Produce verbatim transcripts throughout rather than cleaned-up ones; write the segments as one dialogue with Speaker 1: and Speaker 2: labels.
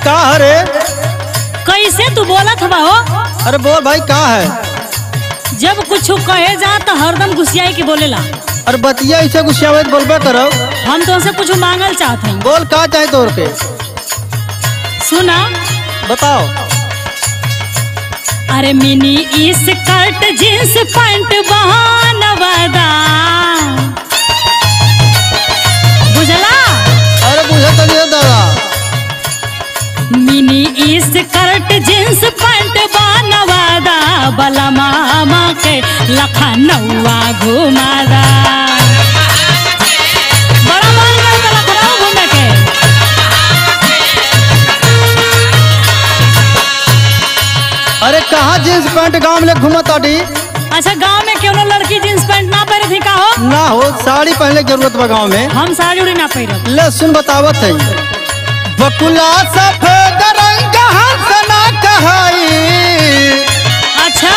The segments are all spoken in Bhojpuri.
Speaker 1: का रे?
Speaker 2: कैसे तू बोलत हवा हो?
Speaker 1: अरे बोल भाई का है?
Speaker 2: जब कुछ कहे जा तो हरदम गुस्सियाई के बोलेला।
Speaker 1: अरे बतिया ऐसे गुस्सावे बोलबे करो।
Speaker 2: हम तो उनसे कुछ मांगल चाहते हैं।
Speaker 1: बोल का चाहे तोर के?
Speaker 2: सुना
Speaker 1: बताओ।
Speaker 2: अरे मिनी स्कर्ट जींस पैंट बहानवादा बुझला?
Speaker 1: अरे बुझा तनी दादा।
Speaker 2: मिनी स्कर्ट जींस पैंट बहानवादा बला मामा के लखनऊआ घुमादा। बड़ा मन करता लखनऊ घूमे के।
Speaker 1: अरे कहाँ जींस पैंट गांव में घूमा ताड़ी?
Speaker 2: अच्छा गांव में क्यों लड़की जींस पैंट ना पहने थी का हो?
Speaker 1: ना हो साड़ी पहनने की जरूरत बा गांव में।
Speaker 2: हम साड़ी उड़ी ना पहनब।
Speaker 1: ले सुन बतावत है। बकुला सफेद रंग हंसना कहाई।
Speaker 2: अच्छा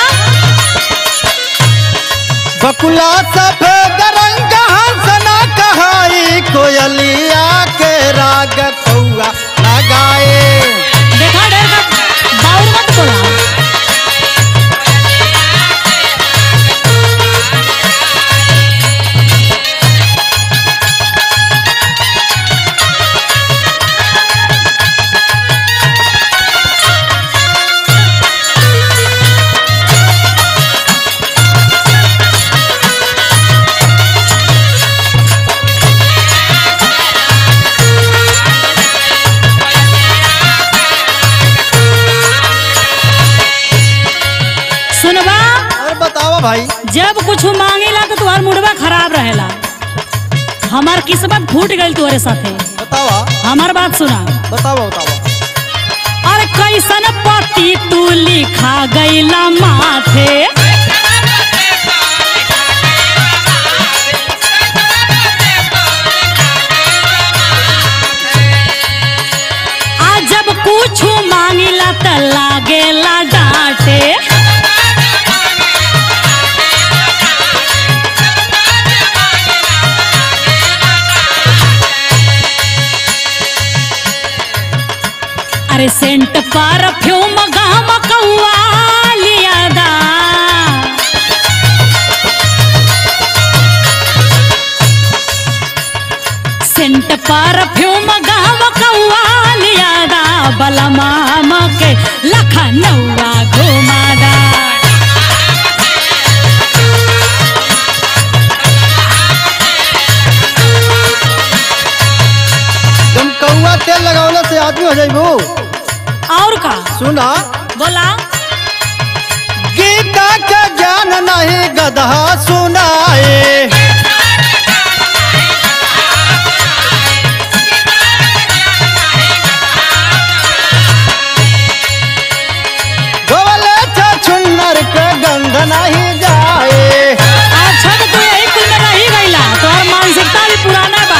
Speaker 1: बकुला सफेद रंग हंसना कहाई कोयलिया के राग कौआ लगाए।
Speaker 2: देखा डर का बाउर मत बोला।
Speaker 1: भाई
Speaker 2: जब कुछ मांगेला तो तुम्हार मुड़वा खराब रहेला। हमार किस्मत फूट गई तुम्हारे साथे।
Speaker 1: बतावा।
Speaker 2: हमार बात सुना।
Speaker 1: बतावा बतावा।
Speaker 2: और कैसन पति तू लिखा गईला माथे। आ जब कुछ मांगिला त लागेला डांटे। अरे सेंट परफ्यूम गाम कौआ लियादा। सेंट परफ्यूम गाम कौआ लियादा बला मामा के लखनऊआ घुमादा।
Speaker 1: तुम कौआ तेल लगावले से आदमी हो जाइबू।
Speaker 2: और का
Speaker 1: सुना
Speaker 2: बोला।
Speaker 1: गीता के ज्ञान नहीं गधा सुनाए। गोवले छुन्नर के गंध नहीं जाए।
Speaker 2: अच्छा तो तू यही कुल में रही गईला। तोहर मानसिकता भी पुराना बा।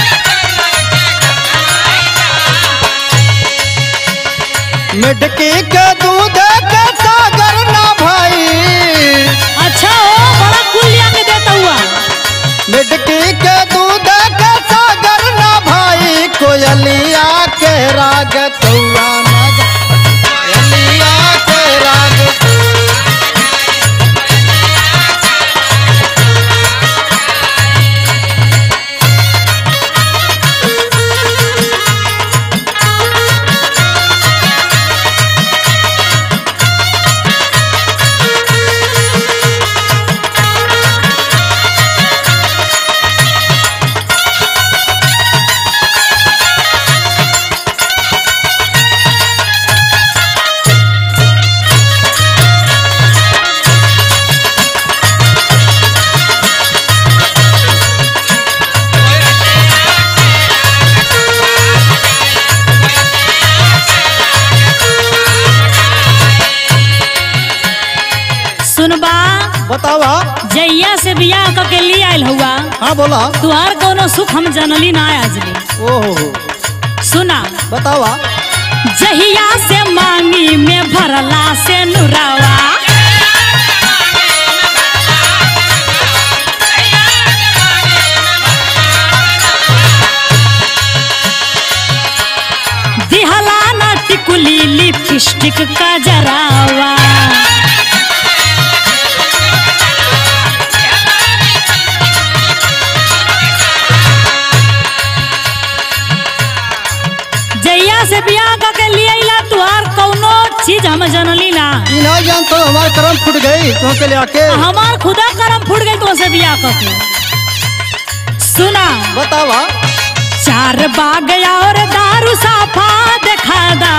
Speaker 1: मिटकी के दूध के सागर ना भाई।
Speaker 2: अच्छा हो बड़ा कुल लिया के देता हुआ।
Speaker 1: मिटकी के दूध के सागर ना भाई कोयलिया के राग कौआ ना जा। कोयलिया के राग बतावा।
Speaker 2: जैया से बियाह करके लिए आयल हुआ।
Speaker 1: हाँ बोला।
Speaker 2: तुहार कोनो सुख हम जनली ना आजली।
Speaker 1: ओहो
Speaker 2: सुना
Speaker 1: बतावा।
Speaker 2: जहिया से मांगी में भरला से नुरावा। दिहला न लिपस्टिक का जरावा। जैया से बियाह करके लिए ला तुहार कौनो चीज हम जनली ना।
Speaker 1: ई नहीं जान तो हमारे करम फूट गई तो के ले आके।
Speaker 2: हमार खुदा करम फूट गई तो से बियाह करके। सुना
Speaker 1: बतावा।
Speaker 2: चार बाग और दारू साफा देखा दा।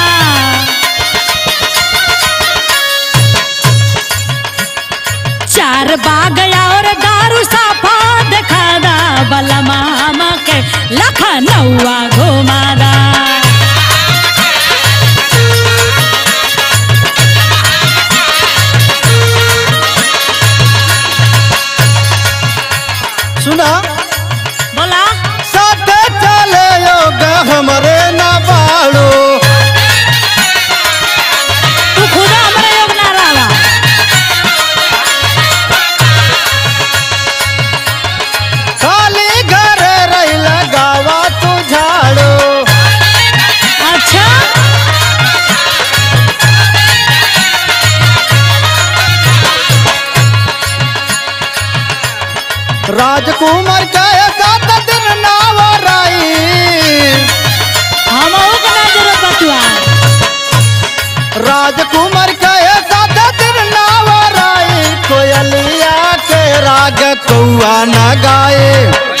Speaker 2: चार बाग और दारू साफा देखा दा। बलमा के लखनऊआ घुमा दा।
Speaker 1: सुना
Speaker 2: बोला
Speaker 1: साथे चले योग हमरे ना बाड़ो।
Speaker 2: तू खुदा हमरे योग ना रहा।
Speaker 1: खाली घर रही लगावा तू झाड़ो।
Speaker 2: अच्छा
Speaker 1: राजकुमार के साथ दिन नावराई।
Speaker 2: हम के ना जरूरत बतुआ।
Speaker 1: राजकुमार के साथ दिन नावराई। कोयलिया के राग कौआ न गाए।